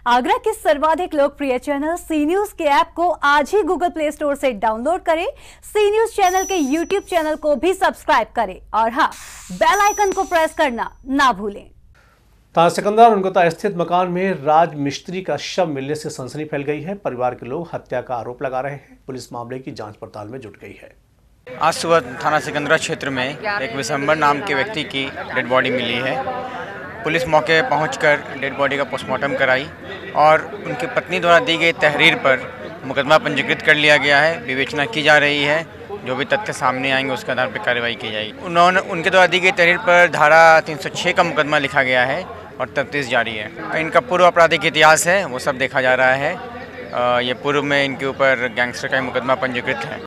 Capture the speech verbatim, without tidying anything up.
आगरा के सर्वाधिक लोकप्रिय चैनल सी न्यूज के ऐप को आज ही गूगल प्ले स्टोर से डाउनलोड करें। सी न्यूज चैनल के यूट्यूब चैनल को भी सब्सक्राइब करें और हाँ, बेल आइकन को प्रेस करना ना भूलें। थाना सिकंदर उनकोता स्थित मकान में राज मिस्त्री का शव मिलने से सनसनी फैल गई है। परिवार के लोग हत्या का आरोप लगा रहे हैं। पुलिस मामले की जांच पड़ताल में जुट गई है। आज सुबह थाना सिकंदरा क्षेत्र में एक विशंबर नाम के व्यक्ति की डेड बॉडी मिली है। पुलिस मौके पहुंचकर डेड बॉडी का पोस्टमार्टम कराई और उनकी पत्नी द्वारा दी गई तहरीर पर मुकदमा पंजीकृत कर लिया गया है। विवेचना की जा रही है। जो भी तथ्य सामने आएंगे उसके आधार पर कार्रवाई की जाएगी। उन्होंने उनके द्वारा दी गई तहरीर पर धारा तीन सौ छः का मुकदमा लिखा गया है और तफ्तीश जारी है। इनका पूर्व आपराधिक इतिहास है वो सब देखा जा रहा है। ये पूर्व में इनके ऊपर गैंगस्टर का मुकदमा पंजीकृत है।